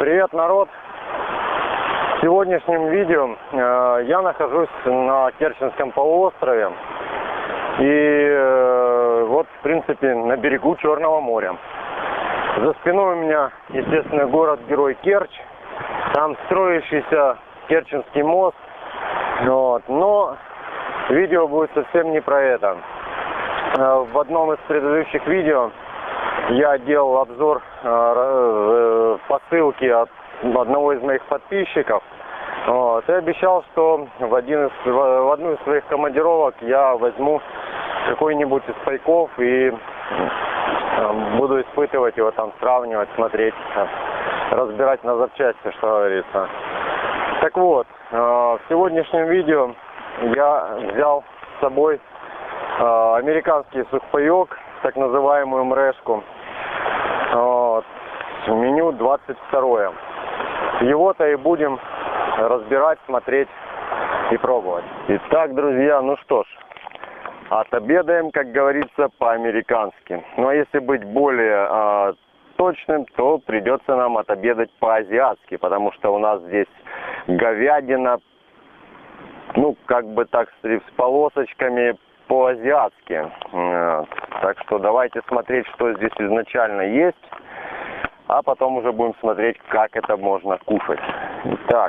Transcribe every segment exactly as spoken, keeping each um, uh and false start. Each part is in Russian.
Привет, народ! В сегодняшнем видео э, я нахожусь на Керченском полуострове и э, вот, в принципе, на берегу Черного моря. За спиной у меня, естественно, город-герой Керчь, там строящийся Керченский мост, вот. Но видео будет совсем не про это. Э, в одном из предыдущих видео я делал обзор э, посылки от одного из моих подписчиков. Вот, и обещал, что в, один из, в одну из своих командировок я возьму какой-нибудь из пайков и э, буду испытывать его, там сравнивать, смотреть, разбирать на запчасти, что говорится. Так вот, э, в сегодняшнем видео я взял с собой э, американский сухпайок, так называемую мрешку. Вот, меню двадцать второе. Его-то и будем разбирать, смотреть и пробовать. Итак, друзья, ну что ж, отобедаем, как говорится, по-американски. Ну а если быть более э, точным, то придется нам отобедать по-азиатски, потому что у нас здесь говядина, ну как бы так сказать, с полосочками по-азиатски. Э, так что давайте смотреть, что здесь изначально есть. А потом уже будем смотреть, как это можно кушать. Итак,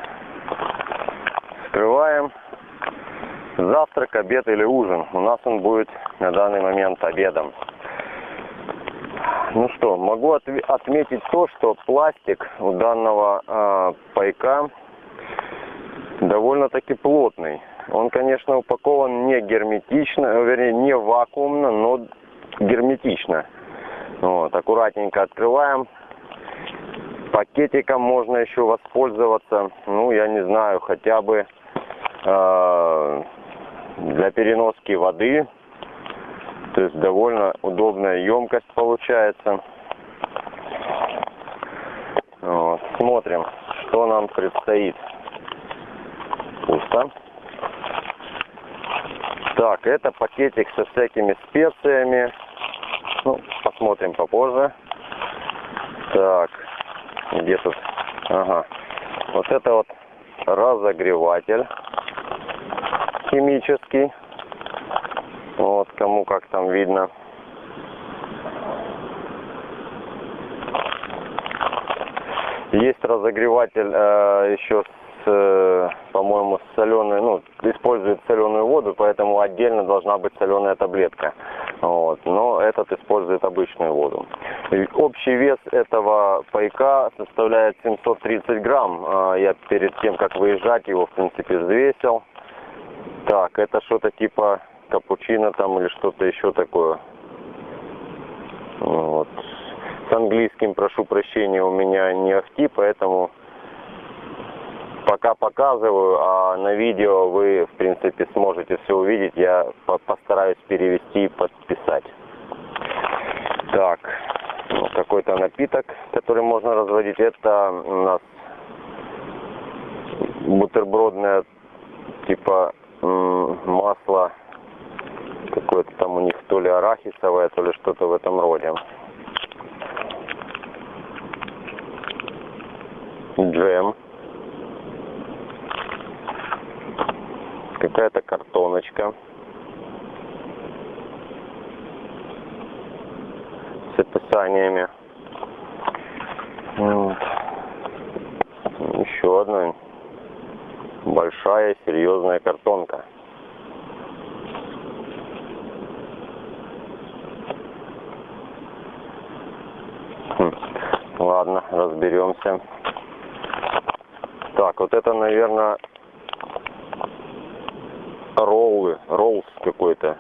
вскрываем. Завтрак, обед или ужин. У нас он будет на данный момент обедом. Ну что, могу от отметить то, что пластик у данного э, пайка довольно-таки плотный. Он, конечно, упакован не герметично, вернее, не вакуумно, но герметично. Вот, аккуратненько открываем. Пакетиком можно еще воспользоваться, ну, я не знаю, хотя бы э, для переноски воды. То есть довольно удобная емкость получается. Вот, смотрим, что нам предстоит. Пусто. Так, это пакетик со всякими специями. Ну, посмотрим попозже. Так, где тут? Ага. Вот это вот разогреватель химический. Вот, кому как там видно. Есть разогреватель э, еще с, э, по-моему, с соленой, ну, использует соленую воду, поэтому отдельно должна быть соленая таблетка. Вот. Но этот использует обычную воду. И общий вес этого пайка составляет семьсот тридцать грамм. Я перед тем, как выезжать, его, в принципе, взвесил. Так, это что-то типа капучино там или что-то еще такое. Вот. С английским, прошу прощения, у меня не ахти, поэтому пока показываю, а на видео вы, в принципе, сможете все увидеть. Я постараюсь перевести и подписать. Так, ну, какой-то напиток, который можно разводить. Это у нас бутербродное, типа масло, какое-то там у них то ли арахисовое, то ли что-то в этом роде. Джем. Какая-то картоночка с описаниями. Вот. Еще одна большая серьезная картонка. Хм. Ладно, разберемся. Так, вот это, наверное, роллы, роллс какой-то.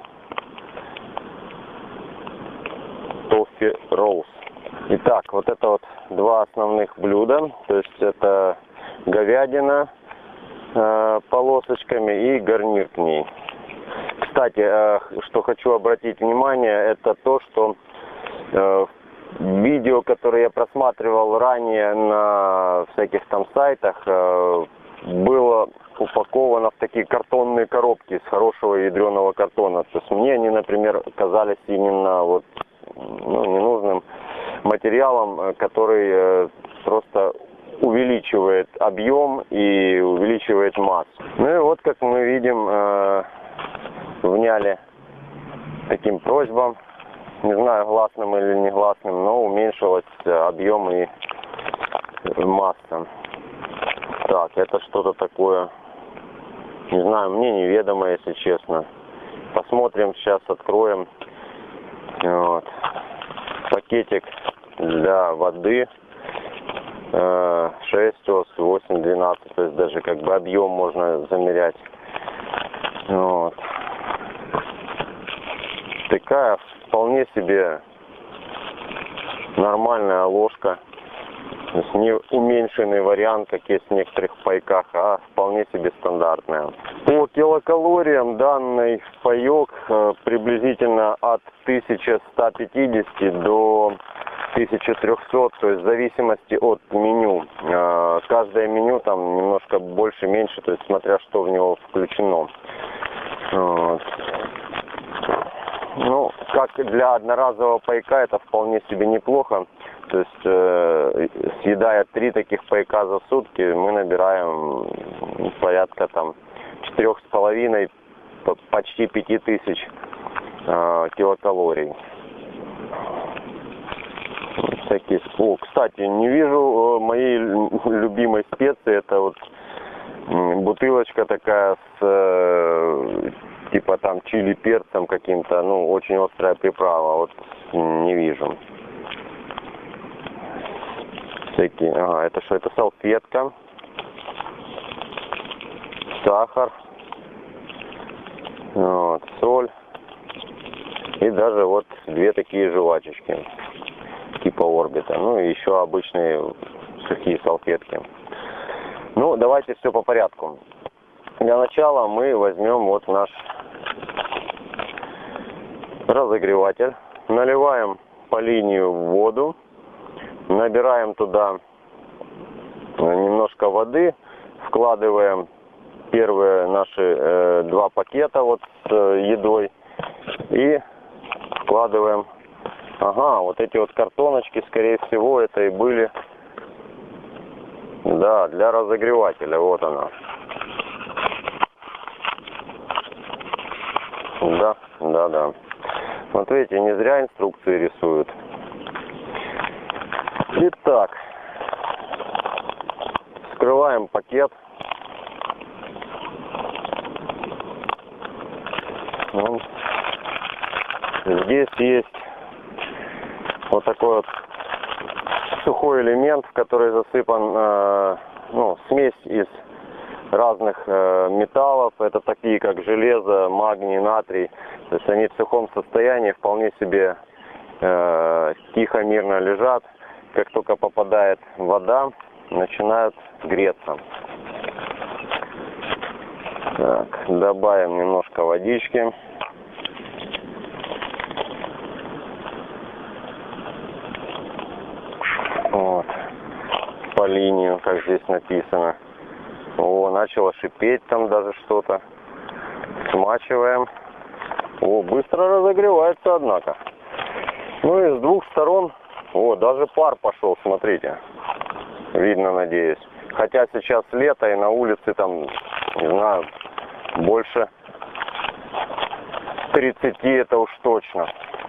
Тоффи роллс. Итак, вот это вот два основных блюда. То есть это говядина э, полосочками и гарнир к ней. Кстати, э, что хочу обратить внимание, это то, что э, видео, которое я просматривал ранее на всяких там сайтах, э, было упаковано в такие картонные коробки с хорошего ядреного картона. То есть мне они, например, казались именно вот, ну, ненужным материалом, который просто увеличивает объем и увеличивает массу. Ну и вот, как мы видим, э, вняли таким просьбам, не знаю, гласным или негласным, но уменьшилось объем и масса. Так, это что-то такое, не знаю, мне неведомо, если честно. Посмотрим, сейчас откроем. Вот. Пакетик для воды. шесть ос, восемь, двенадцать, то есть даже как бы объем можно замерять. Вот. Такая вполне себе нормальная ложка. То есть не уменьшенный вариант, как есть в некоторых пайках, а вполне себе стандартная. По килокалориям данный паек приблизительно от тысячи ста пятидесяти до тысячи трёхсот, то есть в зависимости от меню. Каждое меню там немножко больше, меньше, то есть смотря что в него включено. Вот. Ну, как для одноразового пайка это вполне себе неплохо. То есть, э, съедая три таких пайка за сутки, мы набираем порядка там четырех с половиной, почти пяти тысяч э, килокалорий. Всякие. О, кстати, не вижу моей любимой специи. Это вот бутылочка такая с э, типа там чили перцем каким-то, ну очень острая приправа. Вот не вижу. Всякие. Ага, это что? Это салфетка, сахар, вот, соль и даже вот две такие жвачечки типа орбита, ну и еще обычные сухие салфетки. Ну, давайте все по порядку. Для начала мы возьмем вот наш разогреватель, наливаем по линию воду, набираем туда немножко воды, вкладываем первые наши э, два пакета вот с э, едой и вкладываем. Ага, вот эти вот картоночки, скорее всего, это и были, да, для разогревателя. Вот она. Да, да, да. Вот видите, не зря инструкции рисуют. Итак, вскрываем пакет. Вот. Здесь есть вот такой вот сухой элемент, в который засыпан э, ну, смесь из разных э, металлов. Это такие как железо, магний, натрий. То есть они в сухом состоянии вполне себе э, тихо, мирно лежат. Как только попадает вода, начинают греться. Так, добавим немножко водички. Вот. По линию, как здесь написано. О, начало шипеть там даже что-то. Смачиваем. О, быстро разогревается, однако. Ну и с двух сторон. О, даже пар пошел, смотрите. Видно, надеюсь. Хотя сейчас лето и на улице там, не знаю, больше тридцати, это уж точно.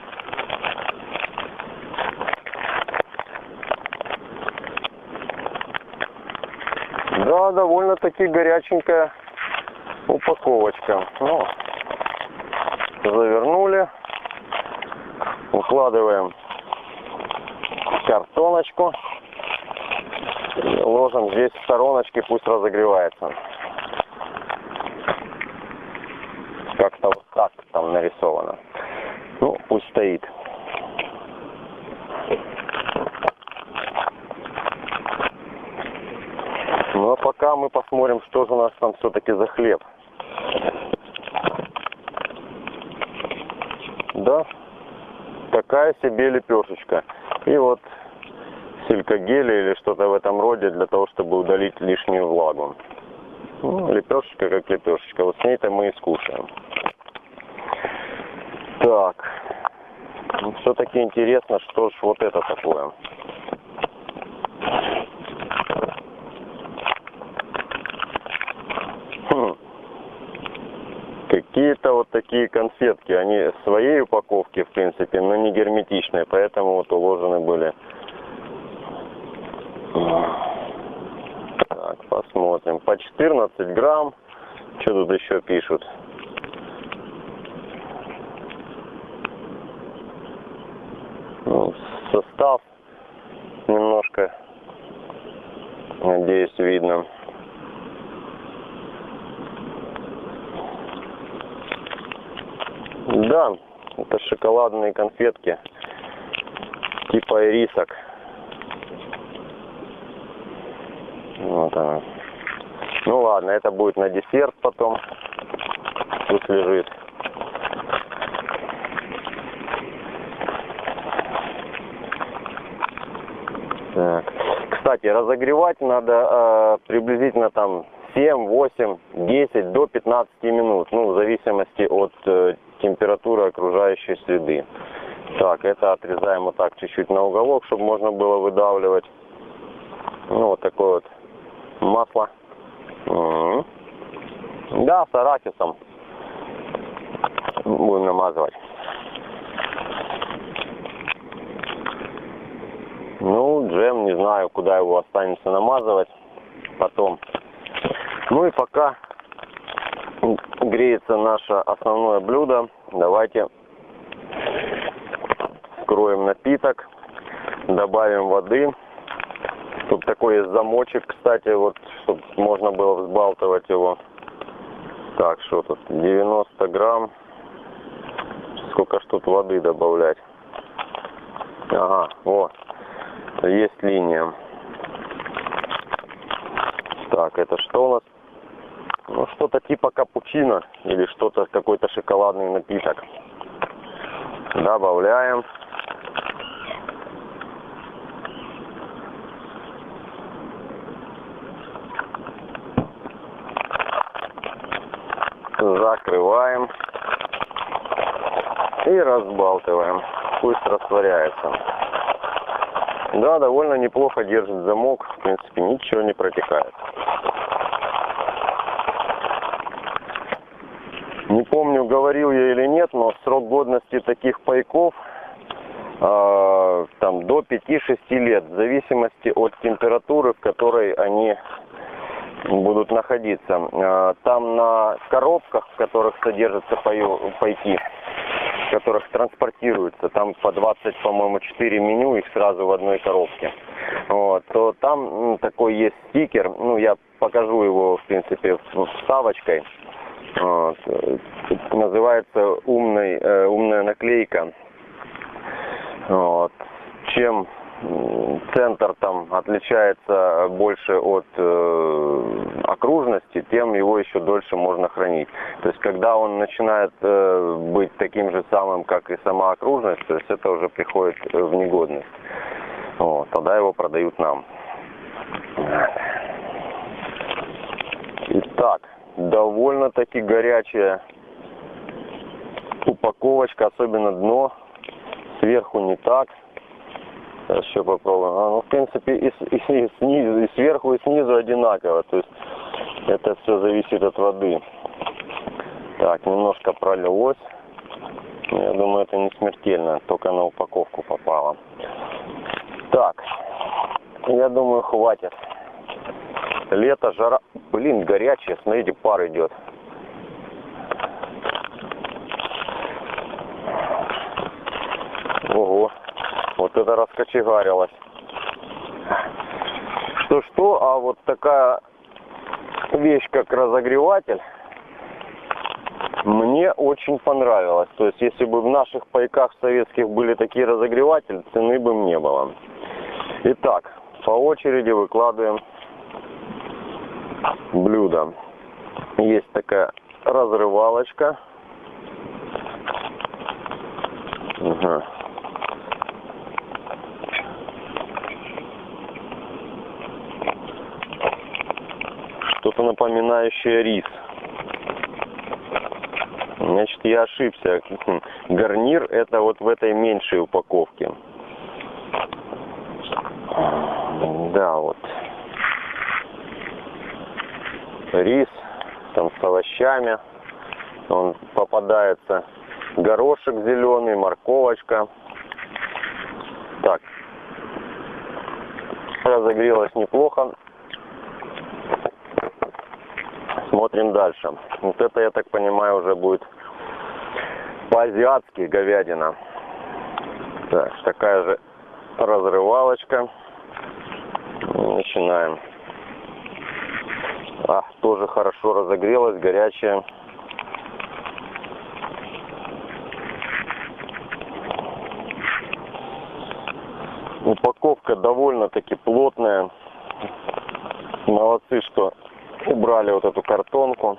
Да, довольно-таки горяченькая упаковочка. Ну, завернули. Укладываем картоночку. Ложим здесь в стороночки, пусть разогревается. Как-то вот так там нарисовано. Ну, пусть стоит. Ну а пока мы посмотрим, что же у нас там все-таки за хлеб. Да, такая себе лепешечка. И вот силикагель или что-то в этом роде для того, чтобы удалить лишнюю влагу. Ну, лепешечка как лепешечка. Вот с ней-то мы и скушаем. Так. Ну, все-таки интересно, что ж вот это такое. какие-то вот такие конфетки. Они своей упаковки, в принципе, но не герметичные, поэтому вот уложены были. Так, посмотрим. По четырнадцать грамм. Что тут еще пишут? Ну, состав немножко, надеюсь, видно. Да, это шоколадные конфетки типа ирисок. Вот она. Ну ладно, это будет на десерт потом. Пусть лежит. Так. Кстати, разогревать надо э, приблизительно там семь, восемь, десять до пятнадцати минут. Ну, в зависимости от э, температуры окружающей среды. Так, это отрезаем вот так чуть-чуть на уголок, чтобы можно было выдавливать. Ну, вот такое вот масло. М-м-м. Да, с арахисом будем намазывать. Ну, джем, не знаю, куда его останется намазывать потом. Ну и пока греется наше основное блюдо, давайте вскроем напиток, добавим воды. Тут такой есть замочек, кстати, вот, чтобы можно было взбалтывать его. Так, что тут? девяносто грамм. Сколько ж тут воды добавлять? Ага, вот. Есть линия. Так, это что у нас? Ну, что-то типа капучино или что-то, какой-то шоколадный напиток. Добавляем. Закрываем. И разбалтываем. Пусть растворяется. Да, довольно неплохо держит замок. В принципе, ничего не протекает. Не помню, говорил я или нет, но срок годности таких пайков э, там до пяти-шести лет, в зависимости от температуры, в которой они будут находиться. Э, там на коробках, в которых содержатся паю, пайки, в которых транспортируются, там по двадцать, по-моему, четыре меню, их сразу в одной коробке. Вот, то там ну, такой есть стикер, ну я покажу его, в принципе, вставочкой. Вот. Называется умный, э, умная наклейка. Вот. Чем центр там отличается больше от э, окружности, тем его еще дольше можно хранить. То есть когда он начинает э, быть таким же самым, как и сама окружность, то есть это уже приходит в негодность. Вот. Тогда его продают нам. Итак. Довольно-таки горячая упаковочка, особенно дно. Сверху не так. Сейчас еще попробуем. А, ну, в принципе, и, и, и, снизу, и сверху, и снизу одинаково. То есть это все зависит от воды. Так, немножко пролилось. Но я думаю, это не смертельно. Только на упаковку попало. Так, я думаю, хватит. Лето, жара. Блин, горячая. Смотрите, пар идет. Ого. Вот это раскочегарилось. Что-что, а вот такая вещь, как разогреватель, мне очень понравилась. То есть, если бы в наших пайках советских были такие разогреватели, цены бы не было. Итак, по очереди выкладываем блюдо. Есть такая разрывалочка. Угу. Что-то напоминающее рис. Значит, я ошибся. Гарнир это вот в этой меньшей упаковке. Да, вот. Рис, там с овощами. Он попадается горошек зеленый, морковочка. Так, разогрелось неплохо. Смотрим дальше. Вот это, я так понимаю, уже будет по-азиатски говядина. Так, такая же разрывалочка. Начинаем. А, тоже хорошо разогрелась, горячая. Упаковка довольно-таки плотная. Молодцы, что убрали вот эту картонку.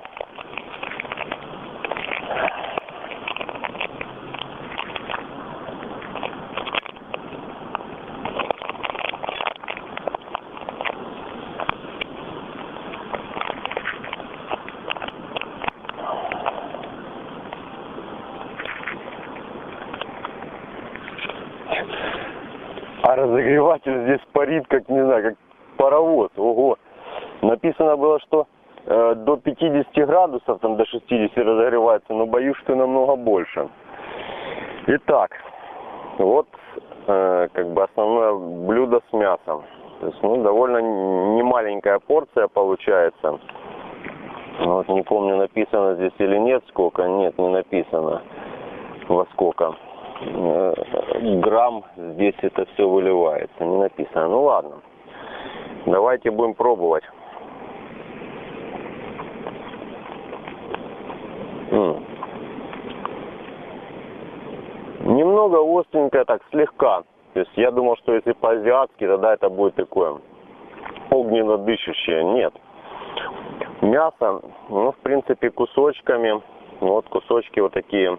А разогреватель здесь парит, как, не знаю, как паровоз. Ого. Написано было, что э, до пятидесяти градусов, там до шестидесяти разогревается, но боюсь, что намного больше. Итак, вот э, как бы основное блюдо с мясом. То есть, ну, довольно немаленькая порция получается. Вот, не помню, написано здесь или нет сколько. Нет, не написано во сколько грамм здесь это все выливается, не написано. Ну ладно, давайте будем пробовать. М-м. Немного остренькое, так слегка. То есть я думал, что если по-азиатски, тогда это будет такое огненно дышащее. Нет. Мясо, ну, в принципе, кусочками. Вот кусочки вот такие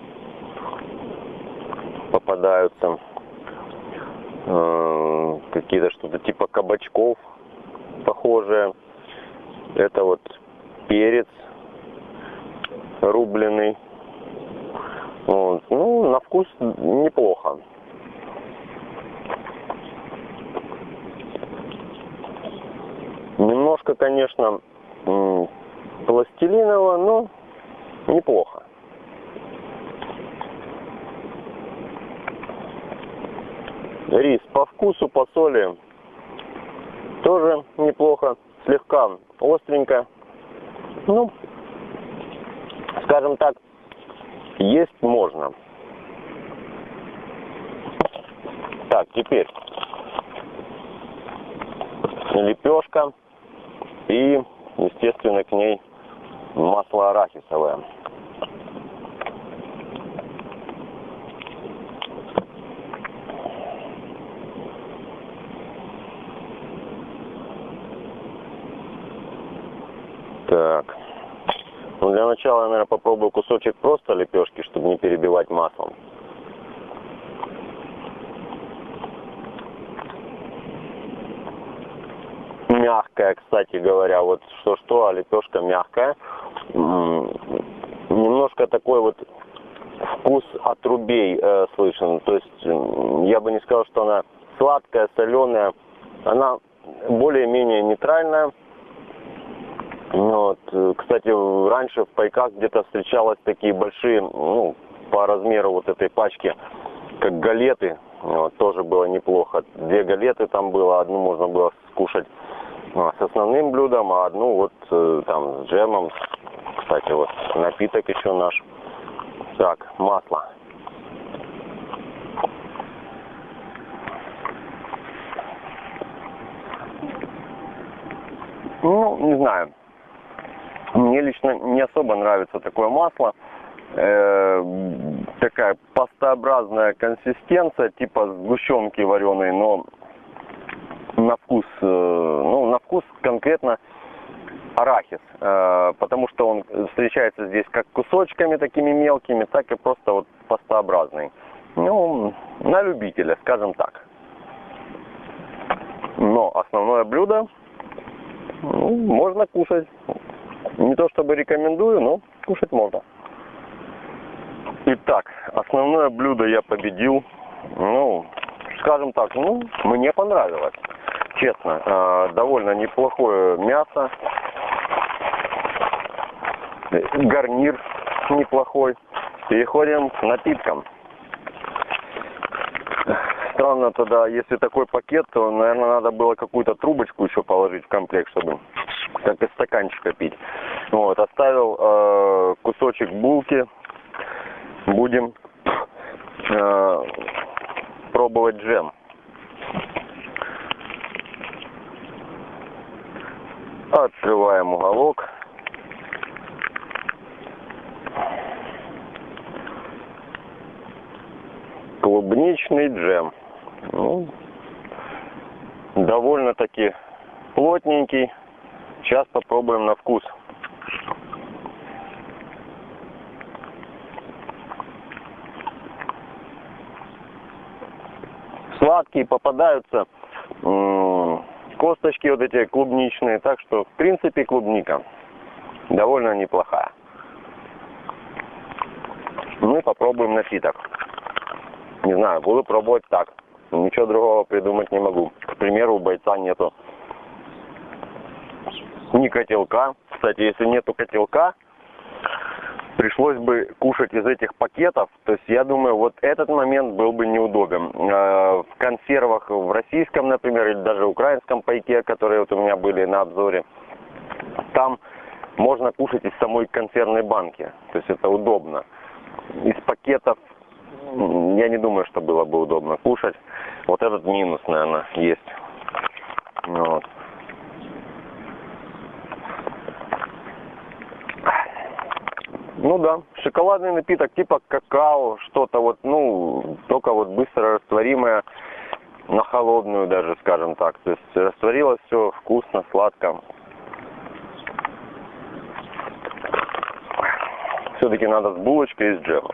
попадаются, э, какие-то что-то типа кабачков похожие. Это вот перец рубленый. Вот. Ну, на вкус неплохо. Немножко, конечно, пластилиново, но неплохо. Рис по вкусу, по соли тоже неплохо, слегка остренько. Ну, скажем так, есть можно. Так, теперь лепешка и, естественно, к ней масло арахисовое. Так. Ну, для начала, наверное, попробую кусочек просто лепешки, чтобы не перебивать маслом. Мягкая, кстати говоря, вот что-что, а лепешка мягкая. Немножко такой вот вкус отрубей э, слышен. То есть я бы не сказал, что она сладкая, соленая. Она более-менее нейтральная. Вот. Кстати, раньше в пайках где-то встречалось такие большие, ну, по размеру вот этой пачки, как галеты. Вот, тоже было неплохо. Две галеты там было, одну можно было скушать с основным блюдом, а одну вот там с джемом. Кстати, вот напиток еще наш. Так, масло. Ну, не знаю. Мне лично не особо нравится такое масло. Э, такая пастообразная консистенция, типа сгущенки вареной, но на вкус, э, ну, на вкус конкретно арахис. Э, потому что он встречается здесь как кусочками такими мелкими, так и просто вот пастообразный. Ну, на любителя, скажем так. Но основное блюдо, ну, можно кушать. Не то чтобы рекомендую, но кушать можно. Итак, основное блюдо я победил. Ну, скажем так, ну, мне понравилось. Честно, э, довольно неплохое мясо. Гарнир неплохой. Переходим к напиткам. Странно тогда, если такой пакет, то, наверное, надо было какую-то трубочку еще положить в комплект, чтобы как из стаканчика пить. Вот, оставил э, кусочек булки. Будем э, пробовать джем. Открываем уголок. Клубничный джем. Ну, довольно-таки плотненький. Сейчас попробуем на вкус. Сладкие попадаются м-м, косточки вот эти клубничные, так что в принципе клубника довольно неплохая. Ну и попробуем напиток. Не знаю, буду пробовать так. Ничего другого придумать не могу. К примеру, у бойца нету ни котелка. Кстати, если нету котелка, пришлось бы кушать из этих пакетов. То есть, я думаю, вот этот момент был бы неудобен. В консервах в российском, например, или даже украинском пайке, которые вот у меня были на обзоре, там можно кушать из самой консервной банки. То есть, это удобно. Из пакетов я не думаю, что было бы удобно кушать. Вот этот минус, наверное, есть. Вот. Ну да, шоколадный напиток типа какао, что-то вот, ну, только вот быстро растворимое, на холодную даже, скажем так. То есть растворилось все вкусно, сладко. Все-таки надо с булочкой и с джемом.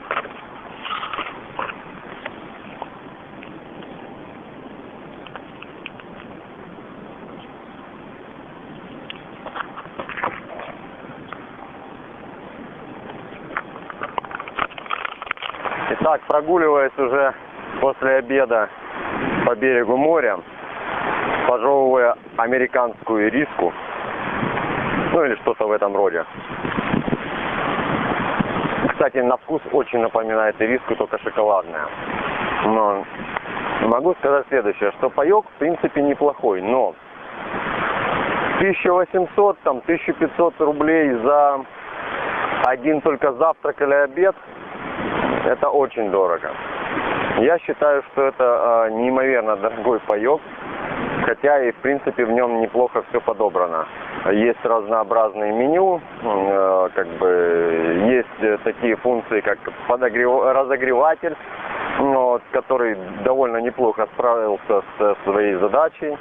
Итак, прогуливаясь уже после обеда по берегу моря, пожевывая американскую ириску, ну или что-то в этом роде. Кстати, на вкус очень напоминает ириску, только шоколадная. Но могу сказать следующее, что паёк в принципе неплохой, но тысяча восемьсот, там, тысяча пятьсот рублей за один только завтрак или обед — это очень дорого. Я считаю, что это э, неимоверно дорогой паёк, хотя и в принципе в нем неплохо все подобрано. Есть разнообразные меню, э, как бы есть такие функции, как подогрев... разогреватель, вот, который довольно неплохо справился с своей задачей.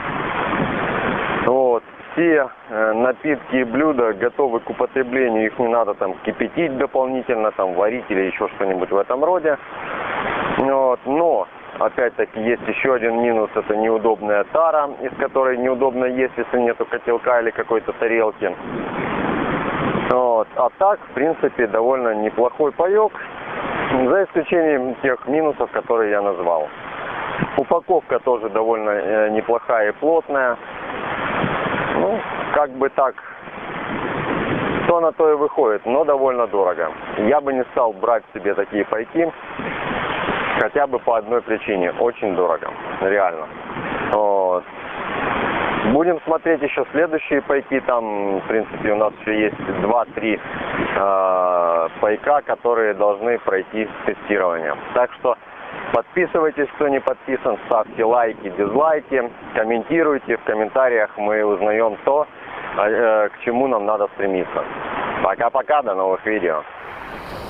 Вот. Все э, напитки и блюда готовы к употреблению, их не надо там кипятить дополнительно, там варить или еще что-нибудь в этом роде. Вот. Но, опять-таки, есть еще один минус, это неудобная тара, из которой неудобно есть, если нету котелка или какой-то тарелки. Вот. А так, в принципе, довольно неплохой паёк, за исключением тех минусов, которые я назвал. Упаковка тоже довольно э, неплохая и плотная. Ну, как бы так, то на то и выходит, но довольно дорого. Я бы не стал брать себе такие пайки, хотя бы по одной причине. Очень дорого, реально. Вот. Будем смотреть еще следующие пайки. Там, в принципе, у нас еще есть два-три э, пайка, которые должны пройти тестирование. Так что подписывайтесь, кто не подписан, ставьте лайки, дизлайки, комментируйте. В комментариях мы узнаем то, к чему нам надо стремиться. Пока-пока, до новых видео.